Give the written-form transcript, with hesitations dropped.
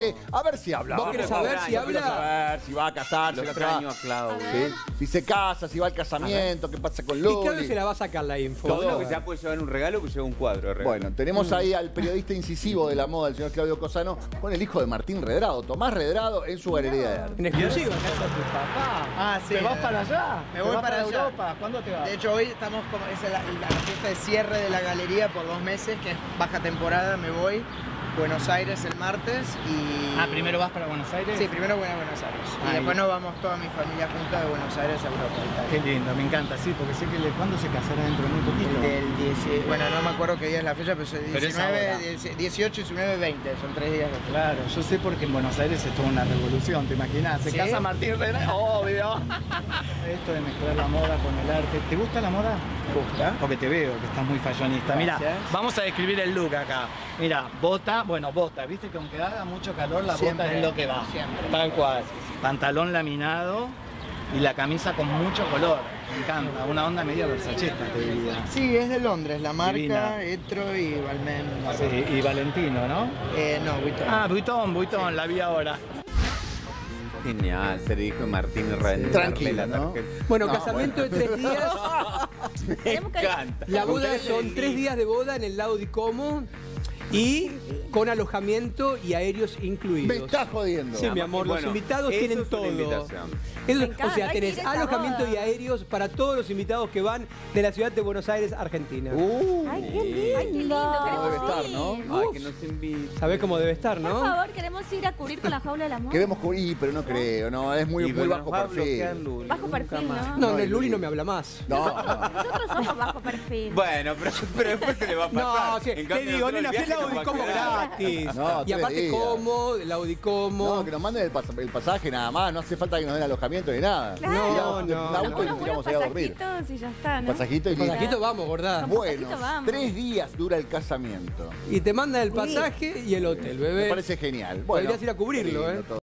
que a ver si habla. ¿Vos querés saber si habla? A ver si va a casarse. Lo extraño a Claudio. ¿Sí? Si se casa, si va al casamiento, qué pasa con Loli. Y Claudio se la va a sacar la info. Todo lo que ya puede llevar un regalo, que lleva un cuadro de regalo. Bueno, tenemos ahí al periodista incisivo de la moda, el señor Claudio Cosano, con el hijo de Martín Redrado, Tomás Redrado, en su galería de arte. En exclusiva, casa de tu papá. Ah, sí. ¿Te vas para allá? Me voy para allá. Europa. ¿Cuándo te vas? De hecho, hoy estamos como es la fiesta de cierre de la galería por 2 meses, que es baja temporada. Me voy a Buenos Aires el martes y... Ah, ¿primero vas para Buenos Aires? Sí, primero voy a Buenos Aires. Y Ahí. después nos vamos toda mi familia junta de Buenos Aires a Europa. Qué lindo, me encanta, sí, porque sé que ¿cuándo se casará dentro de muy poquito? Bueno, no me acuerdo qué día es la fecha, pero es Pero es ahora. 18, 19, 20, son 3 días. Claro, yo sé porque en Buenos Aires es toda una revolución, ¿te imaginas? Se ¿Sí? casa Martín Redrado, obvio. Esto de mezclar la moda con el arte. ¿Te gusta la moda? Me gusta. Porque te veo que estás muy fashionista. Mira, Gracias. vamos a describir el look acá. Mira, bota, viste que aunque haga mucho calor, la Siempre, bota es lo que va. siempre. Tal cual. Pantalón laminado y la camisa con mucho color. Me encanta, una onda media versachesca, te diría. Sí, es de Londres, la marca, Divina. Etro y Balmain. Sí, y Valentino, ¿no? No, Vuitton. Ah, Vuitton, la vi ahora. Genial, ser hijo de Martín Redrado. Tranquilo, ¿no? Bueno, No, casamiento de 3 días. Me encanta. La boda son 3 días de boda en el lago di Como y con alojamiento y aéreos Me incluidos. estás jodiendo. Sí, mi amor, los Bueno, invitados eso tienen es una todo. invitación. Eso- Me o encanta, sea, hay que tenés ir a esa alojamiento boda. y aéreos para todos los invitados que van de la ciudad de Buenos Aires, Argentina. Ay, qué lindo. Ay, qué lindo. ¿Cómo Queremos debe estar, ir. no? Ay, que nos invita. ¿Sabés cómo debe estar, Por no? favor, queremos ir a cubrir con la jaula de la moda. Queremos cubrir, pero no creo, no, es muy, Y muy bueno, bajo nos va a bloquear perfil. Luli, Bajo nunca perfil, más. ¿no? No, No, el Luli y- no me habla más. No, Nosotros somos bajo perfil. Bueno, pero después se le va a pasar. No, que En te cambio, digo, nosotros nena, el fui al viaje nos va a Laudicomo quedar. gratis. No, Y 3 aparte días. como, el Laudicomo. no, que nos manden el pasaje nada más, no hace falta que nos den alojamiento ni nada. Claro. Tiramos No, un auto y Unos nos buenos tiramos ahí a dormir. pasajitos y ya está, ¿no? Pasajito y listo. Pasajito, vamos, gorda. Con Bueno, pasajito vamos. 3 días dura el casamiento. Y te mandan el pasaje y el hotel, Me bebé. parece genial. Bueno, Podrías ir a cubrirlo, qué lindo ¿eh? todo.